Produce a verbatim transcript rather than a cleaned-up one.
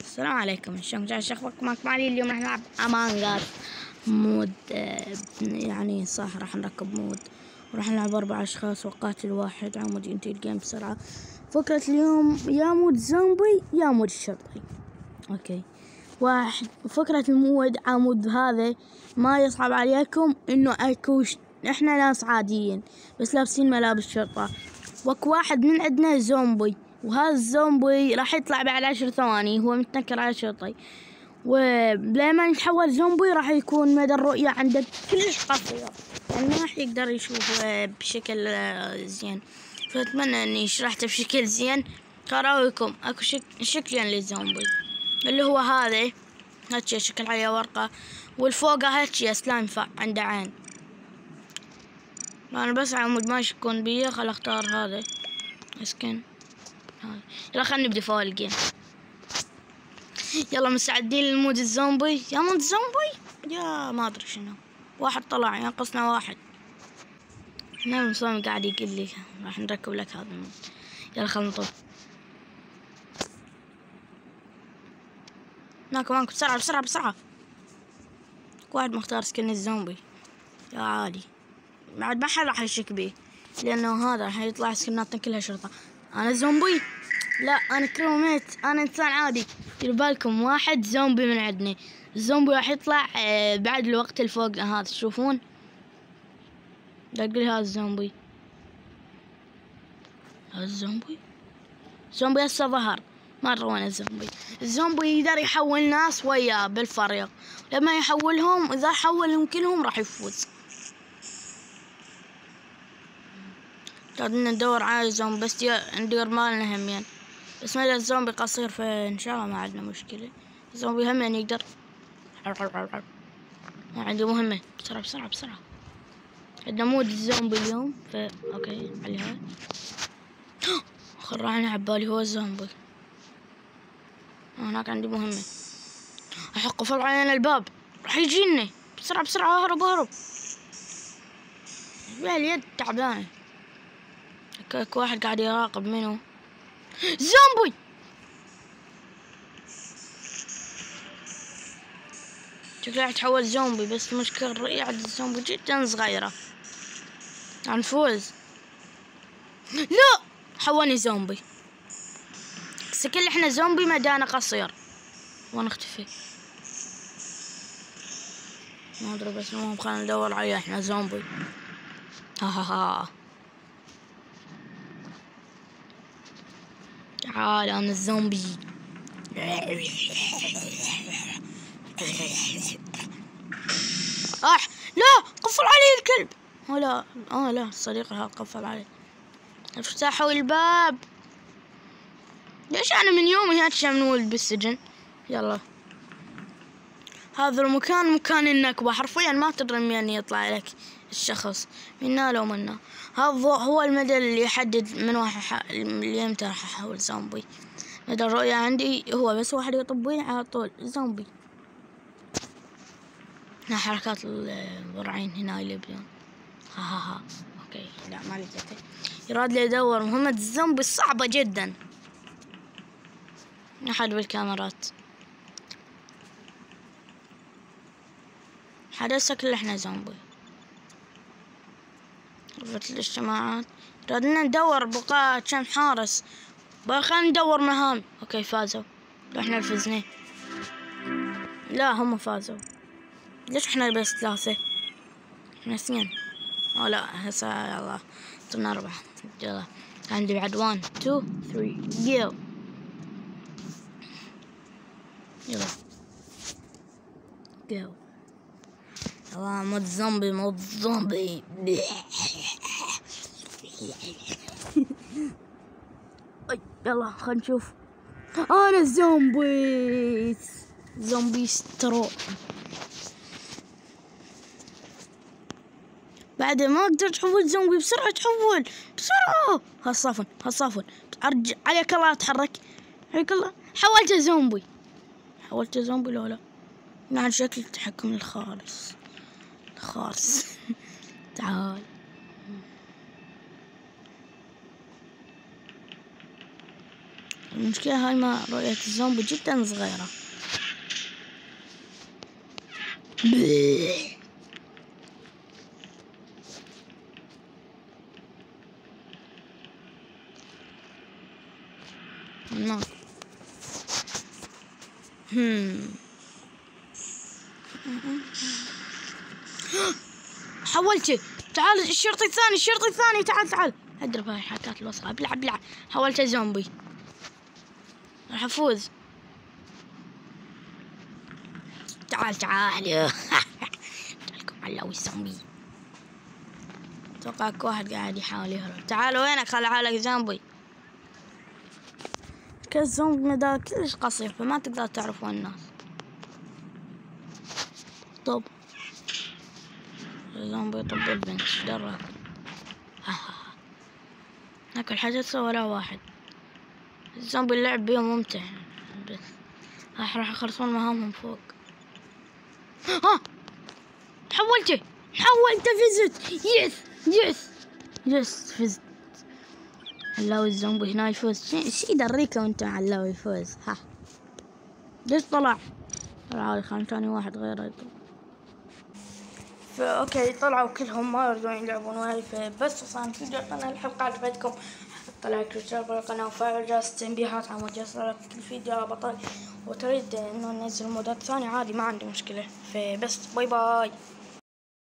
السلام عليكم، شلونكم؟ جاي شخبركم معك معي. اليوم راح نلعب أمانج أس مود، يعني صح راح نركب مود وراح نلعب أربع أشخاص وقاتل واحد على مود ينتهي الجيم بسرعة. فكرة اليوم يا مود زومبي يا مود الشرطي. أوكي، واحد فكرة المود عمود هذا ما يصعب عليكم إنه أكوش إحنا ناس عاديين بس لابسين ملابس شرطة، وك واحد من عندنا زومبي، وهذا الزومبي راح يطلع بعد عشر ثواني، هو متنكر على شرطي، ولما يتحول زومبي راح يكون مدى الرؤية عنده كلش قصير، يعني ما راح يقدر يشوف بشكل زين. فأتمنى إني شرحته بشكل زين. أراويكم أكو شك... شكلين للزومبي، اللي هو هذا هاتشي شكل عليه ورقة، والفوقه هاتشي سلايم عنده عين. أنا بس عمود ما يشكون بيه، خل أختار هذا اسكن هذا. يلا خلينا نبدأ فوق الجيم. يلا مستعدين للمود الزومبي؟ يا مود زومبي يا ما أدري شنو. واحد طلع ينقصنا واحد. هنا المصمم قاعد يقول لي راح نركب لك هذا المود. يلا خلنا نطب. ماكو ماكو بسرعة بسرعة بسرعة. واحد مختار سكن الزومبي يا عالي، بعد ما حد راح يشك بيه لأنه هذا راح يطلع سكناتنا كلها شرطة. أنا زومبي؟ لا أنا كروميت، أنا إنسان عادي. ديروا بالكم واحد زومبي من عندنا، الزومبي راح يطلع بعد الوقت الفوق هذا. تشوفون؟ لا تقول هذا الزومبي، هذا الزومبي زومبي هسه ظهر. ما أدري وين الزومبي. الزومبي يقدر يحول ناس وياه بالفريق، لما يحولهم إذا حولهم كلهم راح يفوز. قاعدين ندور على الزومبي بس ندور مالنا همين، بس ما الزومبي قصير فإن شاء الله ما عندنا مشكلة. الزومبي همين يقدر. عندي مهمة بسرعة بسرعة بسرعة. عندنا مود الزومبي اليوم ف اوكي عليها. خرعني عبالي هو الزومبي. هناك عندي مهمة. الحق قفل علينا الباب، راح يجينا. بسرعة بسرعة اهرب اهرب. اليد تعبانة. اكو واحد قاعد يراقب. منو؟ زومبي. شكله راح يتحول زومبي، بس مشكلة الرؤية عند الزومبي جدا صغيرة. هنفوز. لا حولني زومبي. سكل احنا زومبي مدانا قصير. وين اختفي؟ ما ادري بس المهم خلينا ندور عليه. احنا زومبي. ها ها ها. تعال انا الزومبي. اح لا قفل علي الكلب. اه لا اه لا الصديق هذا قفل علي. افتحوا الباب. ليش انا من يومي هاتش منولد بالسجن؟ يلا هذا المكان مكان النكبة حرفيا، ما تدري من يطلع لك الشخص منا لو منا. هذا هو المدى اللي يحدد من واحد اللي امتى راح احول زومبي. مدى الرؤية عندي هو بس واحد يطبين على طول زومبي. هنا حركات الضرعين هنا اللي يبدون. ها ها ها. اوكي لا ما لقيته. يراد لي يدور مهمة الزومبي صعبة جدا. أحد بالكاميرات. حدث كل احنا زومبي. غرفة الاجتماعات. رادنا ندور بقى كم حارس. بقى خلينا ندور مهام. اوكي فازوا. احنا فزنا. لا هم فازوا. ليش احنا بس ثلاثة؟ احنا اثنين. او لا هسه يلا صرنا أربعة. يلا عندي بعد وان تو ثري جو. يلا جو. يلا مود زومبي مود زومبي. يلا خلينا نشوف. انا زومبي زومبي سترو. بعد ما اقدر تحول زومبي بسرعة. تحول بسرعة. هالصافن هالصافن ارجع عليك الله. اتحرك عليك الله. حولته زومبي. حولته زومبي لو لا مع شكل التحكم الخالص الخاص. تعال المشكلة هاي ما رؤية الزومبي جدا صغيرة. هناك. هم حولته. تعال الشرطي الثاني، الشرطي الثاني، تعال تعال. اضرب هاي الحركات الوسخة. ابلع ابلع. حولته زومبي. راح افوز. تعال تعال. تعالكم علوي الزومبي. اتوقع واحد قاعد يحاول يهرب. تعال وينك؟ خلي حالك زومبي. كالزومبي مدى كلش قصير فما تقدر تعرف وين الناس. طب الزومبي طب البنت ايش دراك؟ ناكل حدث ولا واحد. الزومبي اللعب بيه ممتع بس راح راح يخلصون مهامهم فوق. ها حولته حولته فزت. يس يس يس فزت. علاوي الزومبي هنا يفوز. ايش يدريكم انت علاوي يفوز؟ ها ليش طلع؟ طلع خان ثاني واحد غيره يطلع. فا اوكي طلعوا كلهم ما يريدون يلعبون وياي. فبس وصلنا فيديو. اتمنى الحلقة عجبتكم. حط لايك واشترك بالقناة وفعل جرس التنبيهات على مود يوصلك كل فيديو على بطل. وتريد انه ننزل مودات ثانية عادي ما عندي مشكلة. فبس باي باي.